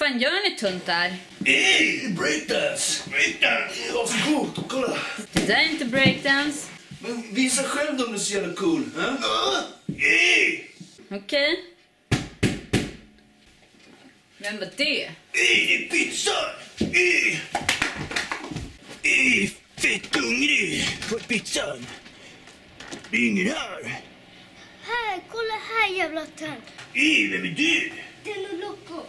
fan gör ni tunt där? Breakdance! Breakdance! Ja, så coolt, kolla! Det där är inte breakdance. Men visa själv då om du är så jävla cool, Okej. Vem var det? Det är pizza! Fett hungrig på pizzan. Det är ingen här. Här, kolla här jävla tönt. Vem är du? Det är nog loco.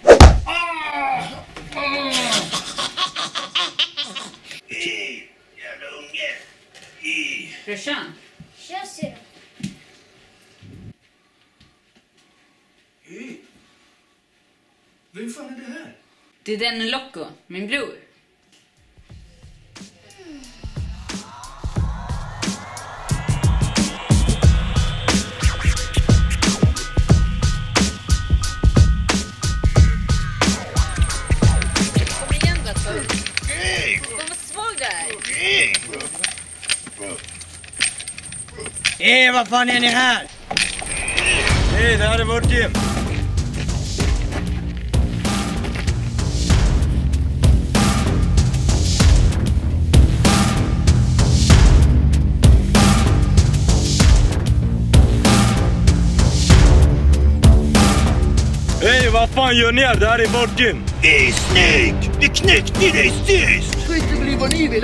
Jävla unge. Brorsan. Kör ser du. Vem fan är det här? Det är den Loco, min bror. Kom igen Gustavsberg. Vad svag där. Vad fan är ni här? Det här är VÅRT GYM. Vad fan gör ni här? Det här är VÅRT GYM. Snygg! Vi knäckte dig sist! Skit i bli vad ni vill,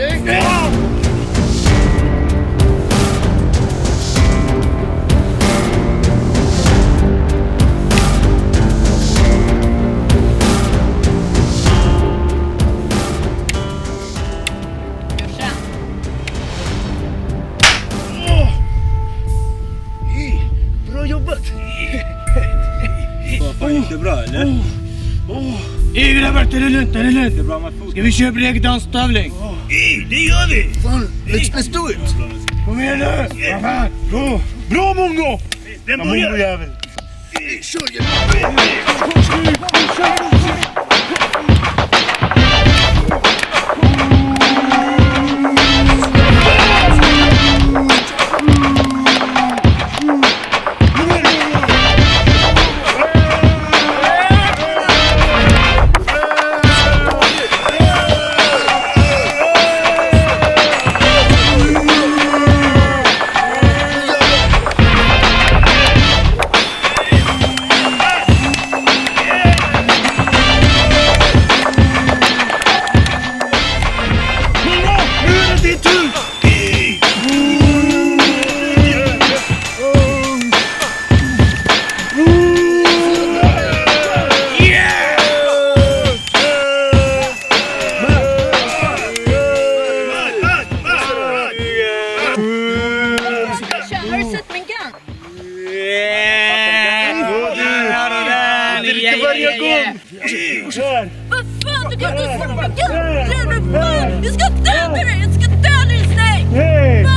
Bra jobbat! Vad inte bra, eller? Grabbar, det är lugnt, det är lugnt. Det är bra med fot. Ska vi köpa breakdance-tävling? Det gör vi! Fan, let's do it! Kom igen nu! Bra! Bra Mongo! Vem börjar? Mongo-jävel! Kör! Vad fan, du kan inte släppa gun! Du ska döda dig! Jag ska döda dig, snäck!